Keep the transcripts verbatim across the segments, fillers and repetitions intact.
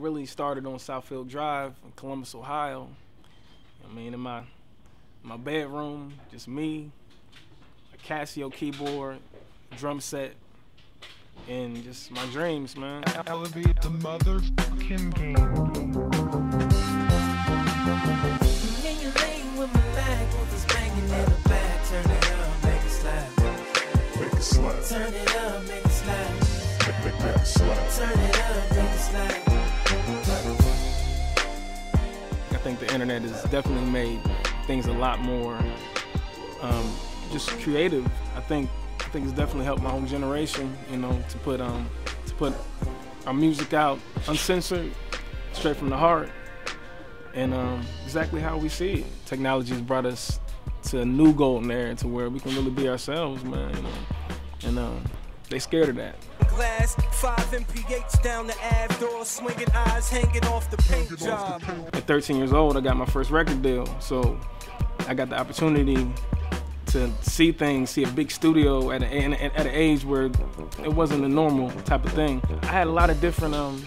really started on Southfield Drive in Columbus, Ohio. I mean, in my my bedroom, just me, a Casio keyboard, drum set, and just my dreams, man. Elevate the motherfucking game. Turn it up, make it slap. Make, make, make it slap. Turn it up, make it slap. I think the internet has definitely made things a lot more um, just creative. I think I think it's definitely helped my whole generation, you know, to put um to put our music out uncensored, straight from the heart, and um, exactly how we see it. Technology has brought us to a new golden era, to where we can really be ourselves, man. You know. And um, they scared of that. Glass, five M P H down the Ave door, swinging eyes hanging off the paint job. At thirteen years old, I got my first record deal, so I got the opportunity to see things, see a big studio at, a, at an age where it wasn't a normal type of thing. I had a lot of different, um,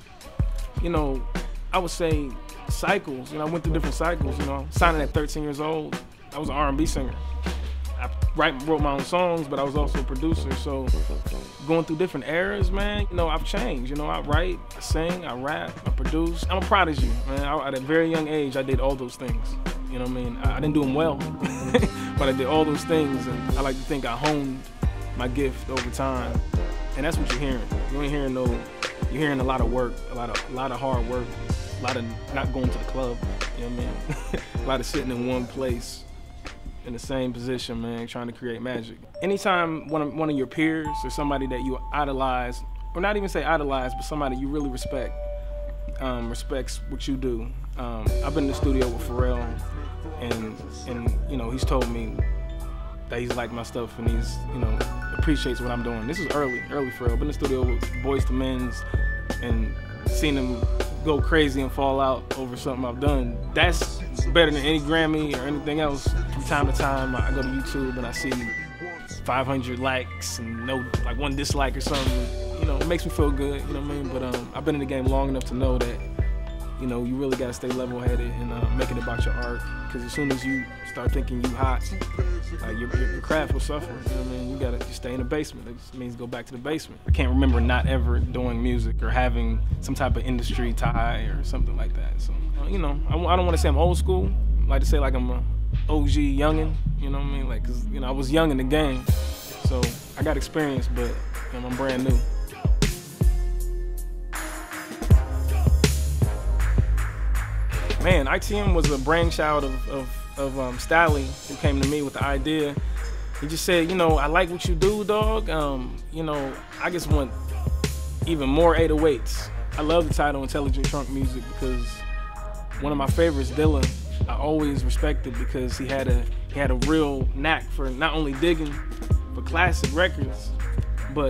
you know, I would say cycles. You know, I went through different cycles. You know, signing at thirteen years old, I was an R and B singer. I write, wrote my own songs, but I was also a producer. So going through different eras, man, you know, I've changed. You know, I write, I sing, I rap, I produce. I'm a prodigy, man. I, at a very young age, I did all those things. You know what I mean? I, I didn't do them well, but I did all those things, and I like to think I honed my gift over time. And that's what you're hearing. You ain't hearing no, you're hearing a lot of work, a lot of, a lot of hard work, a lot of not going to the club. You know what I mean? A lot of sitting in one place, in the same position, man, trying to create magic. Anytime one of, one of your peers or somebody that you idolize, or not even say idolize, but somebody you really respect, um, respects what you do. Um, I've been in the studio with Pharrell, and and you know, he's told me that he's liked my stuff and he's, you know, appreciates what I'm doing. This is early, early Pharrell. Been in the studio with Boyz two Men's and seen them go crazy and fall out over something I've done. That's better than any Grammy or anything else. From time to time, I go to YouTube and I see five hundred likes and no, like one dislike or something. You know, it makes me feel good, you know what I mean? But um, I've been in the game long enough to know that, you know, you really gotta stay level-headed and uh, make it about your art. Because as soon as you start thinking you hot, uh, your, your, your craft will suffer. You know what I mean? You gotta just stay in the basement. It just means go back to the basement. I can't remember not ever doing music or having some type of industry tie or something like that. So, uh, you know, I, I don't want to say I'm old school. I like to say like I'm a O G youngin'. You know what I mean? Like, cause you know I was young in the game, so I got experience, but you know, I'm brand new. Man, I T M was a brainchild of, of, of um, Stalley, who came to me with the idea. He just said, you know, I like what you do, dog. Um, you know, I just want even more eight oh eights. I love the title Intelligent Trunk Music because one of my favorites, Dilla, I always respected because he had a he had a real knack for not only digging for classic records, but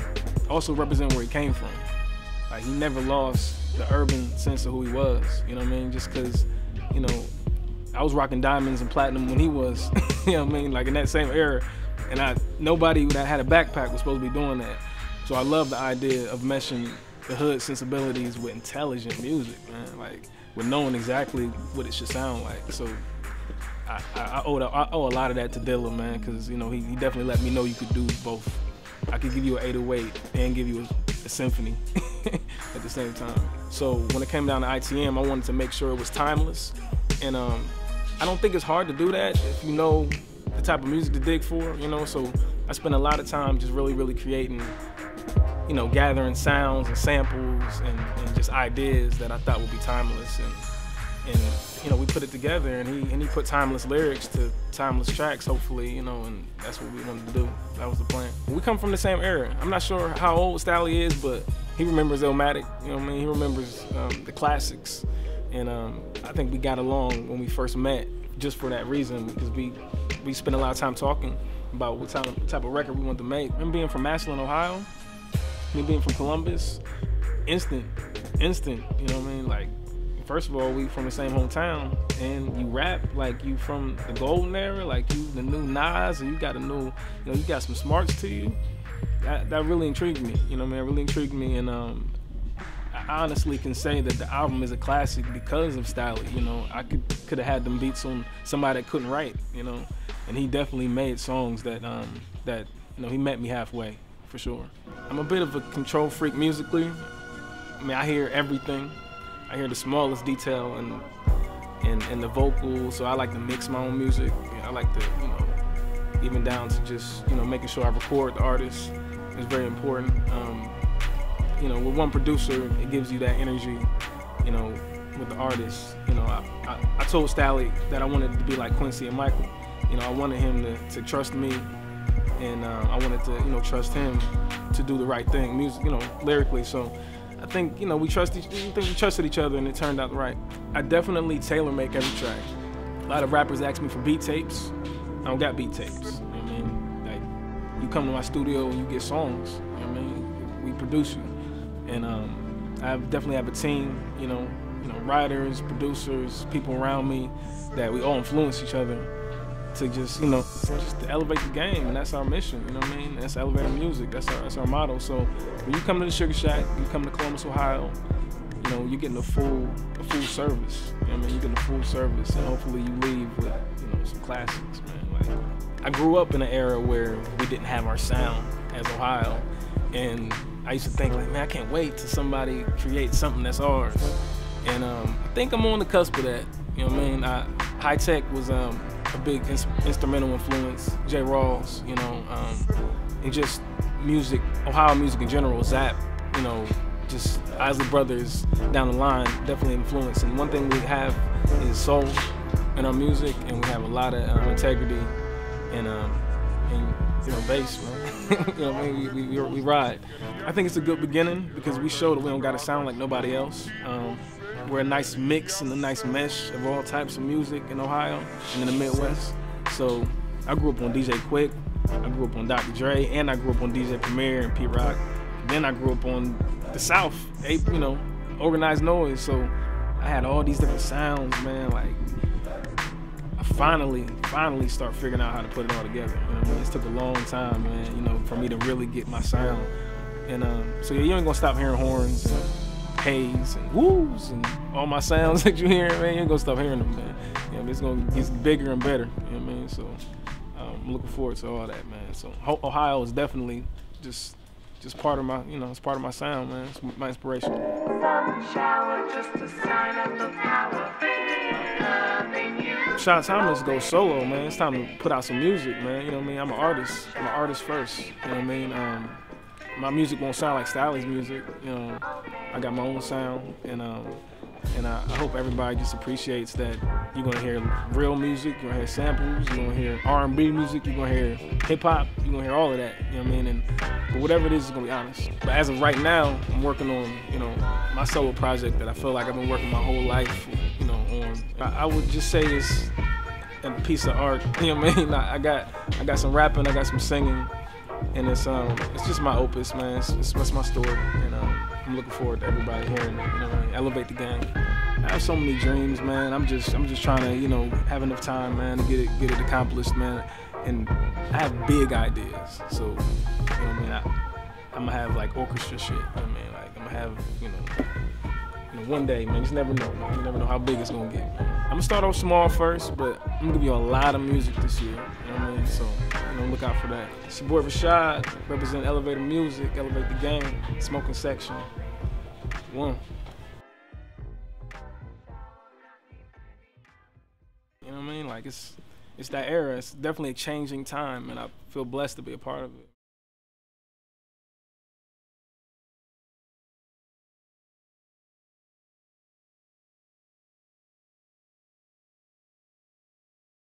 also represent where he came from. Like, he never lost the urban sense of who he was, you know what I mean? Just because, you know, I was rocking diamonds and platinum when he was, you know what I mean? Like in that same era, and I nobody that had a backpack was supposed to be doing that. So I love the idea of meshing the hood sensibilities with intelligent music, man. Like, with knowing exactly what it should sound like. So I, I, I, owe, I owe a lot of that to Dilla, man, because, you know, he, he definitely let me know you could do both. I could give you an eight oh eight and give you a, a symphony at the same time. So when it came down to I T M, I wanted to make sure it was timeless. And um, I don't think it's hard to do that if you know the type of music to dig for, you know? So I spent a lot of time just really, really creating, you know, gathering sounds and samples and, and just ideas that I thought would be timeless. And, and you know, we put it together, and he and he put timeless lyrics to timeless tracks, hopefully, you know, and that's what we wanted to do. That was the plan. We come from the same era. I'm not sure how old Stalley is, but he remembers Illmatic, you know what I mean? He remembers um, the classics. And um, I think we got along when we first met just for that reason, because we, we spent a lot of time talking about what type, what type of record we wanted to make. And being from Massillon, Ohio, me being from Columbus, instant, instant, you know what I mean? Like, first of all, we from the same hometown, and you rap like you from the golden era, like you the new Nas, and you got a new, you know, you got some smarts to you. That that really intrigued me, you know what I mean? It really intrigued me, and um, I, I honestly can say that the album is a classic because of Stalley. You know, I could could have had them beats on somebody that couldn't write. You know, and he definitely made songs that um, that you know he met me halfway for sure. I'm a bit of a control freak musically. I mean, I hear everything. I hear the smallest detail and and and the vocals. So I like to mix my own music. I like to, you know, even down to just, you know, making sure I record the artist is very important. Um, you know, with one producer, it gives you that energy, you know, with the artist. You know, I, I, I told Stalley that I wanted to be like Quincy and Michael. You know, I wanted him to, to trust me, and uh, I wanted to, you know, trust him to do the right thing, music, you know, lyrically. So I think, you know, we trust each, I think we trusted each other, and it turned out right. I definitely tailor make every track. A lot of rappers ask me for beat tapes. I don't got beat tapes. You know what I mean? Like, you come to my studio and you get songs. You know what I mean? We produce you, and um, I definitely have a team. You know, you know, writers, producers, people around me that we all influence each other to just, you know, just to elevate the game, and that's our mission. You know what I mean? That's elevating music. That's our that's our motto. So when you come to the Sugar Shack, you come to Columbus, Ohio. You know, you're getting a full, a full service. You know what I mean? You're getting a full service, and hopefully you leave with, you know, some classics, man. Like, I grew up in an era where we didn't have our sound as Ohio, and I used to think, like, man, I can't wait till somebody creates something that's ours. And um, I think I'm on the cusp of that. You know what I mean? I, High Tech was um, a big ins instrumental influence. J. Rawls, you know, um, and just music, Ohio music in general. Zap, you know. Just Isley Brothers down the line definitely influence. And one thing we have is soul in our music, and we have a lot of um, integrity and, um, and you know, bass, man. You know, I mean, we, we, we ride. I think it's a good beginning because we show that we don't got to sound like nobody else. Um, we're a nice mix and a nice mesh of all types of music in Ohio and in the Midwest. So I grew up on D J Quick, I grew up on Doctor Dre, and I grew up on D J Premier and Pete Rock. Then I grew up on the South, you know, organized noise. So I had all these different sounds, man. Like, I finally, finally start figuring out how to put it all together. You know what I mean? It took a long time, man, you know, for me to really get my sound. And um, so yeah, you ain't gonna stop hearing horns and haze and woos and all my sounds that you hear, man. You ain't gonna stop hearing them, man. You know, it's gonna get bigger and better. You know what I mean? So um, I'm looking forward to all that, man. So Ohio is definitely just. Just part of my, you know, it's part of my sound, man. It's my inspiration. Sun shower, just a sign of the power. Shy Thomas goes solo, man. It's time to put out some music, man. You know what I mean? I'm an artist. I'm an artist first. You know what I mean? Um, my music won't sound like Stalley's music. You know, I got my own sound, and um, and I, I hope everybody just appreciates that. You're gonna hear real music, you're gonna hear samples, you're gonna hear R and B music, you're gonna hear hip hop, you're gonna hear all of that. You know what I mean? And but whatever it is, it's gonna be honest. But as of right now, I'm working on, you know, my solo project that I feel like I've been working my whole life, you know, on. I, I would just say it's a piece of art. You know what I mean? I, I got, I got some rapping, I got some singing, and it's um, it's just my opus, man. It's, it's, it's my story, and um, I'm looking forward to everybody hearing it. You know, what I mean? Elevate the game. I have so many dreams, man. I'm just, I'm just trying to, you know, have enough time, man, to get it, get it accomplished, man. And I have big ideas, so you know what I mean. I, I'm gonna have like orchestra shit. You know what I mean, like I'm gonna have, you know, you know, one day, man. You just never know, man. You never know how big it's gonna get. I'm gonna start off small first, but I'm gonna give you a lot of music this year. You know what I mean? So you know, look out for that. It's your boy Rashad, represent Elevator Music, Elevate the Game, Smoking Section. One. You know what I mean? Like, it's it's that era. It's definitely a changing time, and I feel blessed to be a part of it.